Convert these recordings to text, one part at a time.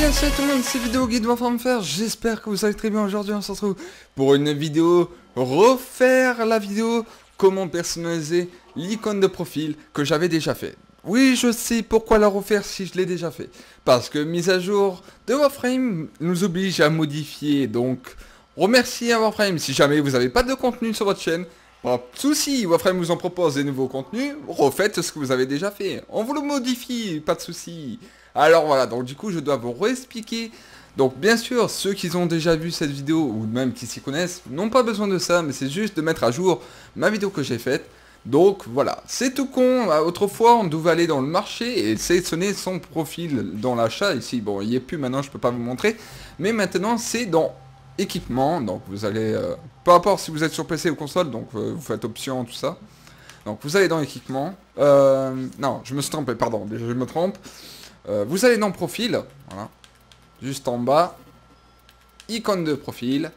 salut tout le monde, c'est Vidéo Guide Warframe Faire. J'espère que vous allez très bien. Aujourd'hui on se retrouve pour une vidéo refaire la vidéo comment personnaliser l'icône de profil que j'avais déjà fait. Oui, je sais pourquoi la refaire si je l'ai déjà fait. Parce que mise à jour de Warframe nous oblige à modifier. Donc remerciez à Warframe. Si jamais vous n'avez pas de contenu sur votre chaîne, pas de soucis, Warframe vous en propose des nouveaux contenus, refaites ce que vous avez déjà fait. On vous le modifie, pas de soucis. Alors voilà, donc du coup je dois vous réexpliquer. Donc bien sûr, ceux qui ont déjà vu cette vidéo, ou même qui s'y connaissent, n'ont pas besoin de ça, mais c'est juste de mettre à jour ma vidéo que j'ai faite. Donc voilà, c'est tout con. Autrefois on devait aller dans le marché et sélectionner son profil dans l'achat. Ici, bon, il n'y est plus maintenant, je peux pas vous montrer. Mais maintenant c'est dans équipement, donc vous allez... peu importe si vous êtes sur PC ou console, donc vous faites option, tout ça. Donc vous allez dans équipement. Non, je me suis trompé, pardon, je me trompe. Vous allez dans profil, voilà, juste en bas, icône de profil,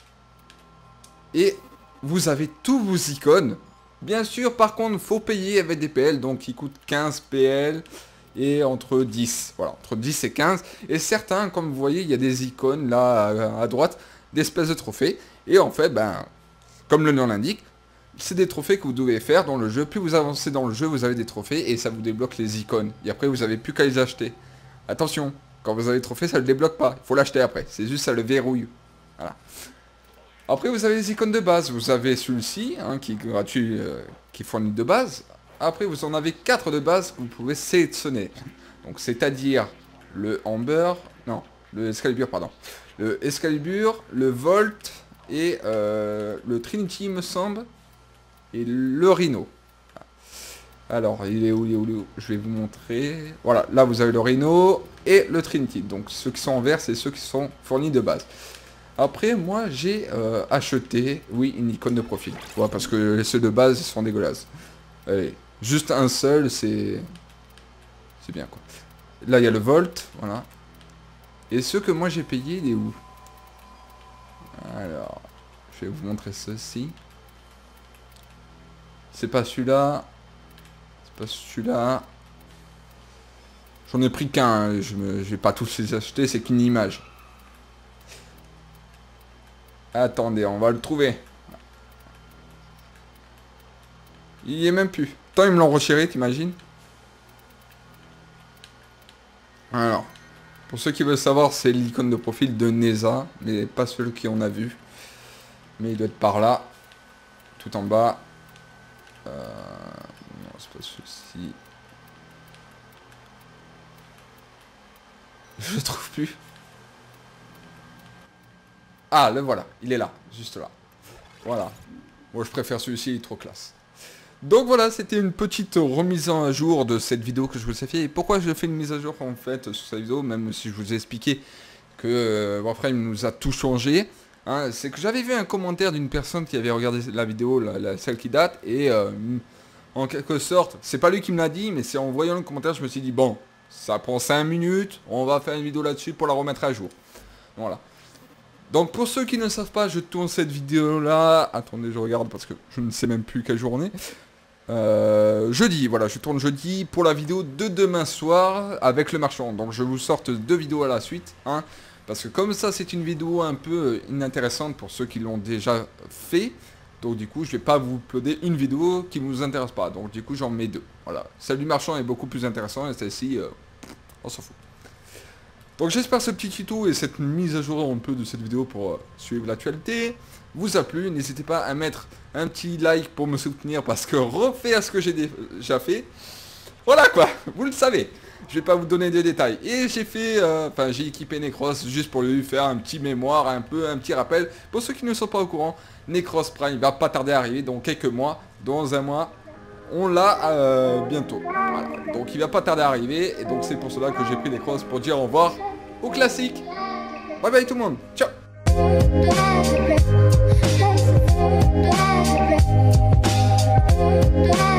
et vous avez tous vos icônes. Bien sûr, par contre, il faut payer avec des PL, donc il coûte 15 PL et entre 10, voilà, entre 10 et 15. Et certains, comme vous voyez, il y a des icônes là à droite, d'espèces de trophées. Et en fait, ben, comme le nom l'indique, c'est des trophées que vous devez faire dans le jeu. Plus vous avancez dans le jeu, vous avez des trophées et ça vous débloque les icônes. Et après, vous n'avez plus qu'à les acheter. Attention, quand vous avez le trophée, ça ne le débloque pas. Il faut l'acheter après. C'est juste ça le verrouille. Voilà. Après, vous avez les icônes de base. Vous avez celui-ci, hein, qui est gratuit, qui fournit de base. Après, vous en avez 4 de base que vous pouvez sélectionner. Donc, c'est-à-dire le Amber, non, le Excalibur, pardon. Le Excalibur, le Volt et le Trinity, me semble. Et le Rhino. Alors, il est où, je vais vous montrer. Voilà, là vous avez le Rhino et le Trinity. Donc ceux qui sont en vert, c'est ceux qui sont fournis de base. Après, moi j'ai acheté, oui, une icône de profil. Ouais, parce que ceux de base ils sont dégueulasses. Allez, juste un seul, c'est bien quoi. Là il y a le Volt, voilà. Et ceux que moi j'ai payé, il est où? Alors, je vais vous montrer ceci. C'est pas celui-là. C'est pas celui-là. J'en ai pris qu'un. Je vais pas tous les acheter. C'est qu'une image. Attendez, on va le trouver. Il y est même plus. Tant ils me l'ont retiré, t'imagines? Alors, pour ceux qui veulent savoir, c'est l'icône de profil de Neza. Mais pas celui qu'on a vu. Mais il doit être par là. Tout en bas. Non, c'est pas celui-ci. Je le trouve plus. Ah, le voilà. Il est là. Juste là. Voilà. Moi, je préfère celui-ci. Il est trop classe. Donc voilà, c'était une petite remise à jour de cette vidéo que je vous ai fait. Et pourquoi je fais une mise à jour en fait sur cette vidéo, même si je vous ai expliqué que Warframe nous a tout changé. Hein, c'est que j'avais vu un commentaire d'une personne qui avait regardé la vidéo, celle qui date, et en quelque sorte, c'est pas lui qui me l'a dit, mais c'est en voyant le commentaire, je me suis dit, bon, ça prend 5 minutes, on va faire une vidéo là-dessus pour la remettre à jour. Voilà. Donc pour ceux qui ne savent pas, je tourne cette vidéo-là, attendez, je regarde parce que je ne sais même plus quelle journée. Jeudi, voilà, je tourne jeudi pour la vidéo de demain soir avec le marchand. Donc je vous sorte 2 vidéos à la suite, hein. Parce que comme ça, c'est une vidéo un peu inintéressante pour ceux qui l'ont déjà fait. Donc du coup, je vais pas vous uploader une vidéo qui ne vous intéresse pas. Donc du coup, j'en mets 2. Voilà. Celle du marchand est beaucoup plus intéressante et celle-ci, on s'en fout. Donc j'espère que ce petit tuto et cette mise à jour un peu de cette vidéo pour suivre l'actualité vous a plu. N'hésitez pas à mettre un petit like pour me soutenir parce que refaire ce que j'ai déjà fait, voilà quoi, vous le savez. Je vais pas vous donner des détails. Et j'ai fait, enfin j'ai équipé Necros juste pour lui faire un petit mémoire, un petit rappel. Pour ceux qui ne sont pas au courant, Necros Prime va pas tarder à arriver, dans quelques mois, dans un mois, on l'a bientôt. Voilà. Donc il va pas tarder à arriver, et donc c'est pour cela que j'ai pris Necros pour dire au revoir au classique. Bye bye tout le monde, ciao. Yeah.